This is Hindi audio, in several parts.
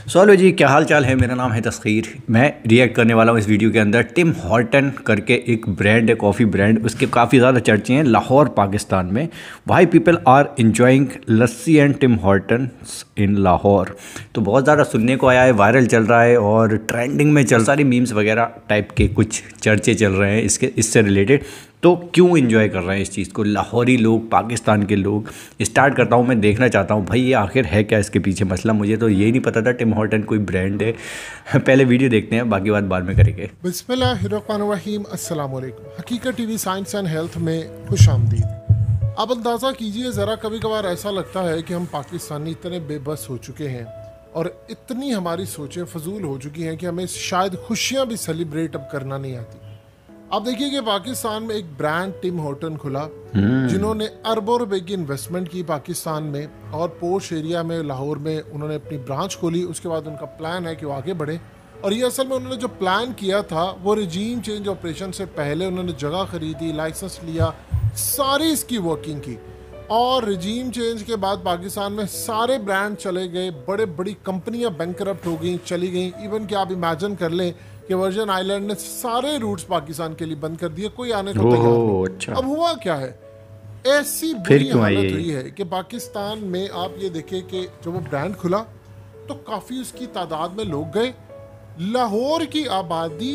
हेलो जी, क्या हाल चाल है। मेरा नाम है तस्खीर। मैं रिएक्ट करने वाला हूँ इस वीडियो के अंदर टिम हॉर्टन करके एक ब्रांड है, कॉफ़ी ब्रांड। उसके काफ़ी ज़्यादा चर्चे हैं लाहौर पाकिस्तान में। Why people are enjoying lassi and Tim Horton in Lahore. तो बहुत ज़्यादा सुनने को आया है, वायरल चल रहा है और ट्रेंडिंग में चल सारी मीम्स वगैरह टाइप के कुछ चर्चे चल रहे हैं इससे रिलेटेड। तो क्यों इन्जॉय कर रहे हैं इस चीज़ को लाहौरी लोग, पाकिस्तान के लोग। स्टार्ट करता हूँ, मैं देखना चाहता हूँ भाई ये आखिर है क्या इसके पीछे मसला। मुझे तो ये नहीं पता था टिम हॉर्टन कोई ब्रांड है। पहले वीडियो देखते हैं, बाकी बात बाद में करेंगे। बिस्मिल्लाहिर्रहमानिर्रहीम, अस्सलाम वालेकुम। हकीकत टीवी साइंस एंड हेल्थ में खुश आमदीद। अब अंदाज़ा कीजिए ज़रा, कभी कभार ऐसा लगता है कि हम पाकिस्तानी इतने बेबस हो चुके हैं और इतनी हमारी सोचें फजूल हो चुकी हैं कि हमें शायद खुशियाँ भी सेलिब्रेट अब करना नहीं आती। आप देखिए कि पाकिस्तान में एक ब्रांड टिम हॉर्टन खुला जिन्होंने अरबों रुपए की इन्वेस्टमेंट की पाकिस्तान में, और पोश एरिया में लाहौर में उन्होंने अपनी ब्रांच खोली। उसके बाद उनका प्लान है कि वो आगे बढ़े, और ये असल में उन्होंने जो प्लान किया था वो रिजीम चेंज ऑपरेशन से पहले उन्होंने जगह खरीदी, लाइसेंस लिया, सारी इसकी वर्किंग की। और रिजीम चेंज के बाद पाकिस्तान में सारे ब्रांड चले गए, बड़े बड़ी कंपनियां बैंकरप्ट हो गई, चली गई। इवन कि आप इमेजिन कर लें कि वर्जन आइलैंड ने सारे रूट्स पाकिस्तान के लिए बंद कर दिए, कोई आने को तैयार नहीं। अच्छा। अब हुआ क्या है, ऐसी बुरी हालत हुई है कि पाकिस्तान में आप ये देखें कि जब वो ब्रांड खुला तो काफ़ी उसकी तादाद में लोग गए। लाहौर की आबादी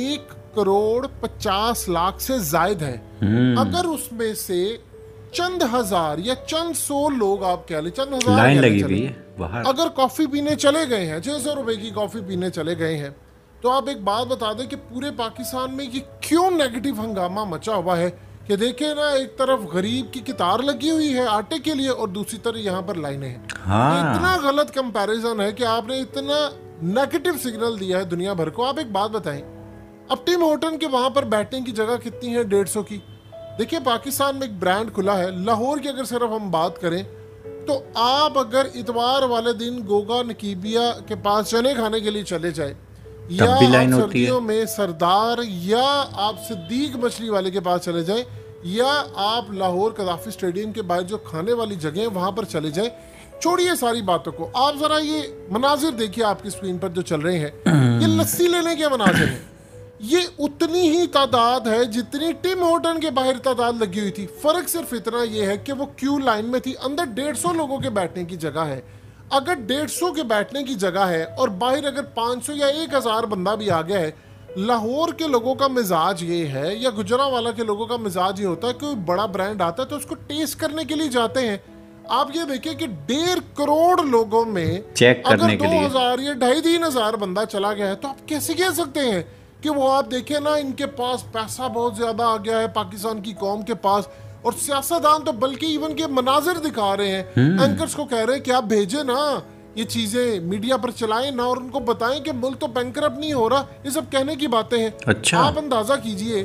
1,50,00,000 से जायद है। अगर उसमें से चंद हजार या चंद 100 लोग, आप कह लें चंद हजार लाइन लगी हुई है बाहर, अगर कॉफ़ी पीने चले गए हैं, 600 रुपए की कॉफ़ी पीने चले गए हैं, तो आप एक बात बता दें कि पूरे पाकिस्तान में ये क्यों नेगेटिव हंगामा मचा हुआ है कि देखें ना, एक तरफ गरीब की कतार लगी हुई है आटे के लिए और दूसरी तरफ यहाँ पर लाइनें हैं। हाँ। इतना गलत कंपैरिजन है कि आपने इतना नेगेटिव सिग्नल दिया है दुनिया भर को। आप एक बात बताएं, अब टिम हॉर्टन के वहां पर बैठने की जगह कितनी है? 150 की। देखिए पाकिस्तान में एक ब्रांड खुला है लाहौर की, अगर सिर्फ हम बात करें तो आप अगर इतवार वाले दिन गोगा नकीबिया के पास चने खाने के लिए चले जाए, या आप सर्दियों में सरदार, या आप सिद्दीक मछली वाले के पास चले जाएं, या आप लाहौर कदाफी स्टेडियम के बाहर जो खाने वाली जगह है वहां पर चले जाएं। छोड़िए सारी बातों को, आप जरा ये मनाजिर देखिए आपकी स्क्रीन पर जो चल रहे हैं, ये लस्सी लेने के मनाजिर हैं। ये उतनी ही तादाद है जितनी टिम हॉर्टन के बाहर तादाद लगी हुई थी। फर्क सिर्फ इतना ये है कि वो क्यू लाइन में थी, अंदर 150 लोगों के बैठने की जगह है। अगर 150 के बैठने की जगह है और बाहर अगर 500 या 1000 बंदा भी आ गया है, लाहौर के लोगों का मिजाज ये है, या गुजरांवाला के लोगों का मिजाज ये होता है कि कोई बड़ा ब्रांड आता है तो उसको टेस्ट करने के लिए जाते हैं। आप ये देखिए कि 1.5 करोड़ लोगों में चेक करने अगर 2000 या 2500 बंदा चला गया है, तो आप कैसे कह सकते हैं कि वो, आप देखें ना, इनके पास पैसा बहुत ज्यादा आ गया है पाकिस्तान की कौम के पास। और सियासतदान तो बल्कि इवन के मनाजिर दिखा रहे हैं, एंकर्स को कह रहे हैं कि आप भेजें ना ये चीजें, मीडिया पर चलाएं ना, और उनको बताएं कि मुल्क तो बैंकरप्ट नहीं हो रहा। ये सब कहने की बातें हैं। अच्छा। आप अंदाजा कीजिए,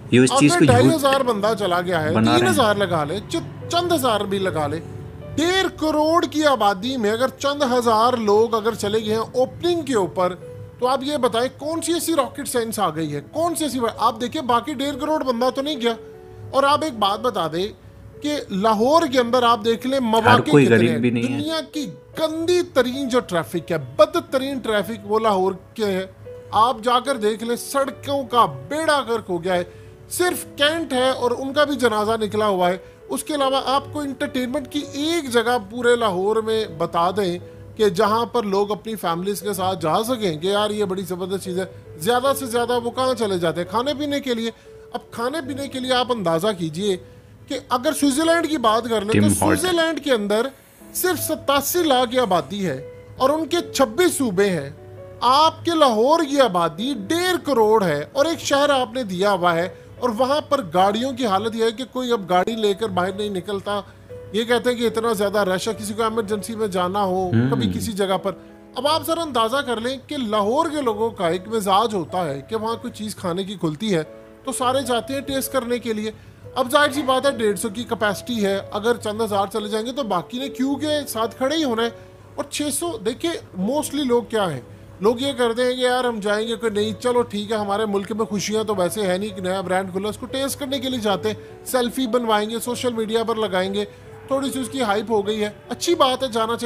अगर 2500 बंदा चला गया है, 3000 लगा ले, चंद हजार भी लगा ले, 1.5 करोड़ की आबादी में अगर चंद हजार लोग अगर चले गए हैं ओपनिंग के ऊपर, तो आप ये बताएं कौन सी ऐसी रॉकेट साइंस आ गई है, कौन सी ऐसी। आप देखिए बाकी 1.5 करोड़ बंदा तो नहीं गया। और आप एक बात बता दें कि लाहौर के अंदर आप देख लें मौके कितने हैं। दुनिया की गंदी तरीन जो ट्रैफिक है, बदतरीन ट्रैफिक, वो लाहौर के है। आप जाकर देख लें, सड़कों का बेड़ा गर्क हो गया है। सिर्फ कैंट है और उनका भी जनाजा निकला हुआ है। उसके अलावा आपको इंटरटेनमेंट की एक जगह पूरे लाहौर में बता दें कि जहां पर लोग अपनी फैमिलीज के साथ जा सकें कि यार ये बड़ी ज़बरदस्त चीज़ है, ज़्यादा से ज़्यादा वो कहाँ चले जाते हैं? खाने पीने के लिए। अब खाने पीने के लिए आप अंदाज़ा कीजिए कि अगर स्विट्जरलैंड की बात कर लें तो स्विट्जरलैंड के अंदर सिर्फ 87 लाख की आबादी है और उनके 26 सूबे हैं। आपके लाहौर की आबादी 1.5 करोड़ है और एक शहर आपने दिया हुआ है, और वहां पर गाड़ियों की हालत यह है कि कोई अब गाड़ी लेकर बाहर नहीं निकलता। ये कहते हैं कि इतना ज्यादा रश है, किसी को इमरजेंसी में जाना हो कभी किसी जगह पर। अब आप जरा अंदाजा कर लें कि लाहौर के लोगों का एक मिजाज होता है कि वहां कोई चीज खाने की खुलती है तो सारे जाते हैं टेस्ट करने के लिए। अब जाहिर सी बात है 150 की कैपेसिटी है, अगर चंद हजार चले जाएंगे तो बाकी ने क्यू के साथ खड़े ही होना है। और 600, देखिए मोस्टली लोग क्या है, लोग ये करते हैं कि यार हम जाएंगे, कोई नहीं, चलो ठीक है, हमारे मुल्क में खुशियां तो वैसे है नहीं कि नया ब्रांड खुला, उसको टेस्ट करने के लिए जाते हैं, सेल्फी बनवाएंगे, सोशल मीडिया पर लगाएंगे, थोड़ी सी उसकी हाइप हो गई है, अच्छी बात है, जाना चाहिए।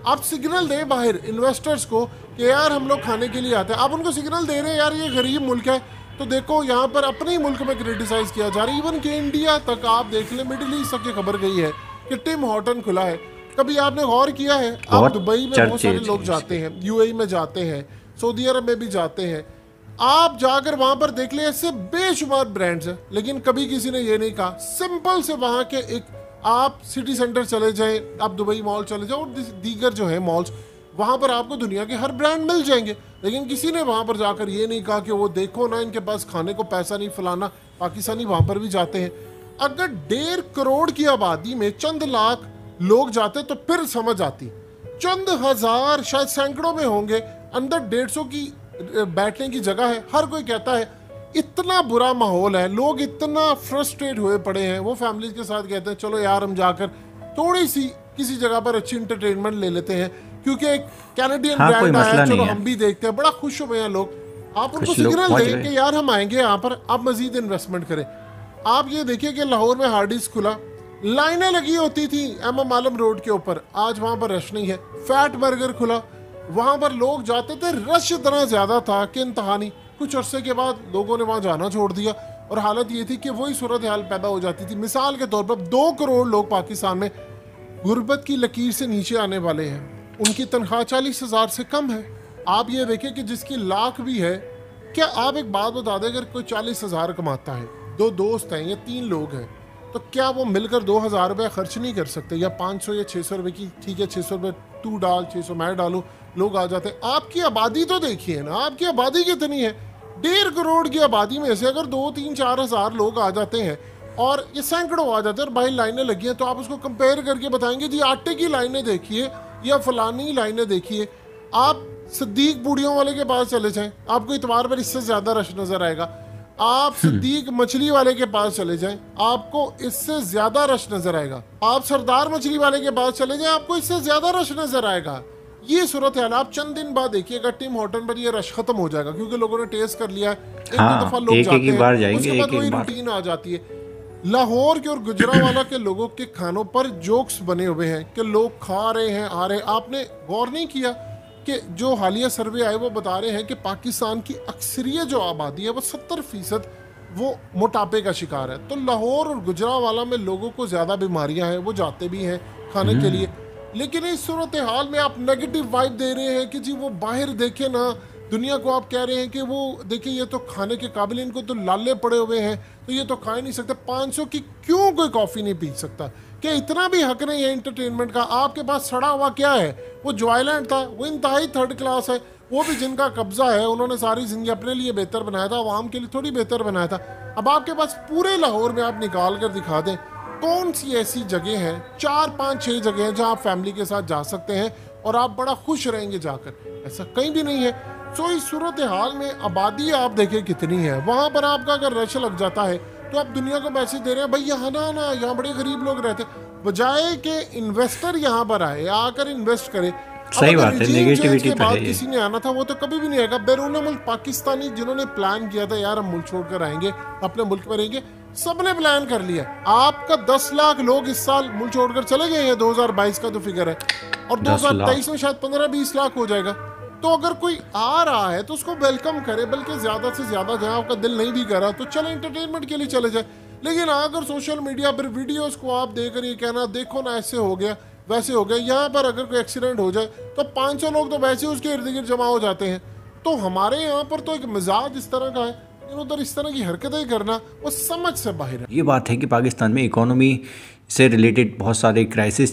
आप सिग्नल दें बाहर इन्वेस्टर्स को कि यार हम लोग खाने के लिए आते हैं। आप उनको सिग्नल दे रहे हैं यार ये गरीब मुल्क है, तो देखो यहाँ पर अपने ही मुल्क में क्रिटिसाइज किया जा रहा है। इवन कि इंडिया तक आप देख ले, मिडिल ईस्ट तक ये खबर गई है कि टिम हॉर्टन खुला है। कभी आपने गौर किया है, आप दुबई में बहुत सारे लोग जाते हैं, यूएई में जाते हैं, सऊदी अरब में भी जाते हैं, आप जाकर वहां पर देख ले ऐसे बेशुमार ब्रांड्स हैं, लेकिन कभी किसी ने ये नहीं कहा। सिंपल से वहां के एक आप सिटी सेंटर चले जाएं, आप दुबई मॉल चले जाओ और दीगर जो है मॉल्स, वहां पर आपको दुनिया के हर ब्रांड मिल जाएंगे, लेकिन किसी ने वहां पर जाकर ये नहीं कहा कि वो देखो ना इनके पास खाने को पैसा नहीं, फलाना। पाकिस्तानी वहां पर भी जाते हैं। अगर 1.5 करोड़ की आबादी में चंद लाख लोग जाते तो फिर समझ आती। चंद हजार शायद सैकड़ों में होंगे, अंदर 150 की बैठने की जगह है। हर कोई कहता है इतना बुरा माहौल है, लोग इतना फ्रस्ट्रेट हुए पड़े हैं। वो फैमिली के साथ कहते हैं चलो यार हम जाकर थोड़ी सी किसी जगह पर अच्छी इंटरटेनमेंट ले लेते हैं, क्योंकि एक कैनेडियन ब्रांड आया, चलो हम भी देखते हैं। बड़ा खुश हुए हैं लोग। आप उनको सिग्नल दें कि यार हम आएंगे यहाँ पर, आप मजीद इन्वेस्टमेंट करें। आप ये देखिए कि लाहौर में हार्डीज खुला, लाइनें लगी होती थी एमएम आलम रोड के ऊपर, आज वहां पर रश नहीं है। फैट बर्गर खुला, वहां पर लोग जाते थे, रश इतना ज्यादा था कि इंतहा नहीं। कुछ अरसे के बाद लोगों ने वहां जाना छोड़ दिया और हालत ये थी कि वही सूरत हाल पैदा हो जाती थी। मिसाल के तौर पर 2 करोड़ लोग पाकिस्तान में गुर्बत की लकीर से नीचे आने वाले हैं, उनकी तनख्वाह 40,000 से कम है। आप ये देखें कि जिसकी लाख भी है, क्या आप एक बात बता दें, अगर कोई 40,000 कमाता है, 2 दोस्त हैं या 3 लोग हैं, तो क्या वो मिलकर 2,000 रुपये खर्च नहीं कर सकते? या 500 या 600 रुपये की, ठीक है 600 रुपये तू डाल, 600 मैं डालूँ, लोग आ जाते हैं। आपकी आबादी तो देखिए ना, आपकी आबादी कितनी है? 1.5 करोड़ की आबादी में से अगर 2, 3, 4 हज़ार लोग आ जाते हैं और ये सैकड़ों आ जाते हैं और बाहर लाइनें लगी हैं, तो आप उसको कंपेयर करके बताएंगे जी आटे की लाइनें देखिए या फलानी लाइनें देखिए। आप सिद्दीक बूढ़ियों वाले के पास चले जाएं, आपको इतवार पर इससे ज़्यादा रश नज़र आएगा। आप सिद्दीक मछली वाले के पास चले जाएं, आपको इससे ज्यादा रश नजर आएगा। आप सरदार मछली वाले के पास चले जाएं, आपको इससे ज्यादा रश नजर आएगा। ये सूरत है। आप चंद दिन बाद देखिएगा टिम हॉर्टन पर ये रश खत्म हो जाएगा, क्योंकि लोगों ने टेस्ट कर लिया है। एक दफा लोग जाते हैं, उसके बाद वही रूटीन आ जाती है। लाहौर के और गुजरांवाला के लोगों के खानों पर जोक्स बने हुए हैं कि लोग खा रहे हैं, आ रहे हैं। आपने गौर नहीं किया कि जो हालिया सर्वे आए वो बता रहे हैं कि पाकिस्तान की अक्सरियत जो आबादी है वो 70% वो मोटापे का शिकार है। तो लाहौर और गुजरांवाला में लोगों को ज़्यादा बीमारियां हैं, वो जाते भी हैं खाने के लिए। लेकिन इस सूरत हाल में आप नेगेटिव वाइब दे रहे हैं कि जी वो बाहर देखे ना दुनिया को, आप कह रहे हैं कि वो देखिए ये तो खाने के काबिल, इनको तो लाले पड़े हुए हैं, तो ये तो खा ही नहीं सकते। 500 की क्यों कोई कॉफ़ी नहीं पी सकता? क्या इतना भी हक नहीं है एंटरटेनमेंट का? आपके पास सड़ा हुआ क्या है? वो जॉयलैंड था, वो इंतहाई 3rd क्लास है, वो भी जिनका कब्जा है, उन्होंने सारी जिंदगी अपने लिए बेहतर बनाया था, आवाम के लिए थोड़ी बेहतर बनाया था। अब आपके पास पूरे लाहौर में आप निकाल कर दिखा दें कौन सी ऐसी जगह है, 4, 5, 6 जगह हैं जहाँ आप फैमिली के साथ जा सकते हैं और आप बड़ा खुश रहेंगे जाकर। ऐसा कहीं भी नहीं है। तो इस सूरत हाल में आबादी आप देखें कितनी है, वहाँ पर आपका अगर रश लग जाता है तो आप दुनिया को मैसेज दे रहे हैं भाई यहाँ ना यहाँ बड़े गरीब लोग रहते, बजाय के इन्वेस्टर यहाँ पर आए, आकर इन्वेस्ट करे। सही बात है, नेगेटिविटी के बाद किसी ने आना था वो तो कभी भी नहीं आएगा। बैरून मुल्क पाकिस्तानी जिन्होंने प्लान किया था यार हम मुल्क छोड़कर आएंगे, अपने मुल्क में रहेंगे, सबने प्लान कर लिया। आपका 10 लाख लोग इस साल मुल्क छोड़कर चले गए हैं, 2022 का तो फिगर है, और 2023 में शायद 15-20 लाख हो जाएगा। तो अगर कोई आ रहा है तो उसको वेलकम करे, बल्कि ज्यादा से ज्यादा, जहाँ आपका दिल नहीं भी कर रहा तो चले एंटरटेनमेंट के लिए चले जाए। लेकिन अगर सोशल मीडिया पर वीडियोस को आप देखकर ये कहना देखो ना ऐसे हो गया वैसे हो गया, यहाँ पर अगर कोई एक्सीडेंट हो जाए तो 500 लोग तो वैसे उसके इर्द गिर्द जमा हो जाते हैं। तो हमारे यहाँ पर तो एक मिजाज इस तरह का है, उधर इस तरह की हरकतें करना वो समझ से बाहर है। ये बात है कि पाकिस्तान में इकोनॉमी से रिलेटेड बहुत सारे क्राइसिस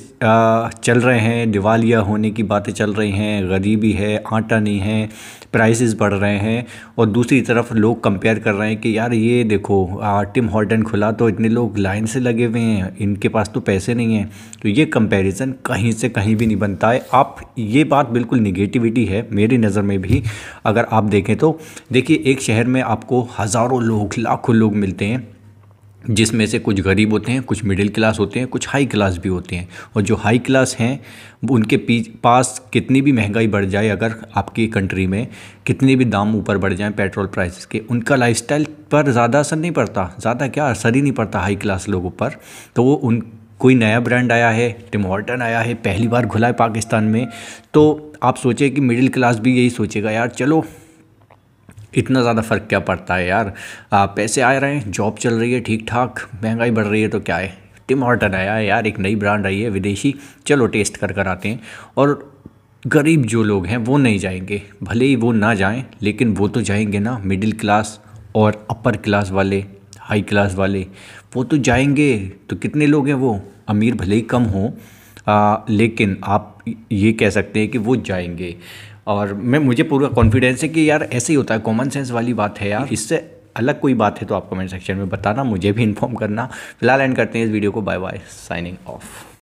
चल रहे हैं, दिवालिया होने की बातें चल रही हैं, गरीबी है, आटा नहीं है, प्राइसेस बढ़ रहे हैं, और दूसरी तरफ लोग कंपेयर कर रहे हैं कि यार ये देखो टिम हॉर्टन खुला तो इतने लोग लाइन से लगे हुए हैं, इनके पास तो पैसे नहीं हैं। तो ये कंपैरिजन कहीं से कहीं भी नहीं बनता है। आप ये बात बिल्कुल निगेटिविटी है मेरी नज़र में भी। अगर आप देखें तो देखिए एक शहर में आपको हज़ारों लोग, लाखों लोग मिलते हैं, जिसमें से कुछ गरीब होते हैं, कुछ मिडिल क्लास होते हैं, कुछ हाई क्लास भी होते हैं। और जो हाई क्लास हैं उनके पास कितनी भी महंगाई बढ़ जाए, अगर आपकी कंट्री में कितने भी दाम ऊपर बढ़ जाएं पेट्रोल प्राइसेस के, उनका लाइफस्टाइल पर ज़्यादा असर नहीं पड़ता, ज़्यादा क्या असर ही नहीं पड़ता हाई क्लास लोगों पर। तो वो कोई नया ब्रांड आया है, टिम हॉर्टन आया है, पहली बार खुला है पाकिस्तान में, तो आप सोचे कि मिडिल क्लास भी यही सोचेगा यार चलो इतना ज़्यादा फ़र्क क्या पड़ता है यार, पैसे आ रहे हैं, जॉब चल रही है ठीक ठाक, महंगाई बढ़ रही है तो क्या है, टिम हॉर्टन आया है यार, एक नई ब्रांड आई है विदेशी, चलो टेस्ट कर आते हैं। और गरीब जो लोग हैं वो नहीं जाएंगे, भले ही वो ना जाएं लेकिन वो तो जाएंगे ना, मिडिल क्लास और अपर क्लास वाले, हाई क्लास वाले, वो तो जाएंगे। तो कितने लोग हैं वो, अमीर भले ही कम हो लेकिन आप ये कह सकते हैं कि वो जाएंगे। और मुझे पूरा कॉन्फिडेंस है कि यार ऐसे ही होता है, कॉमन सेंस वाली बात है यार। इससे अलग कोई बात है तो आप कमेंट सेक्शन में बताना, मुझे भी इन्फॉर्म करना। फिलहाल एंड करते हैं इस वीडियो को, बाय बाय, साइनिंग ऑफ।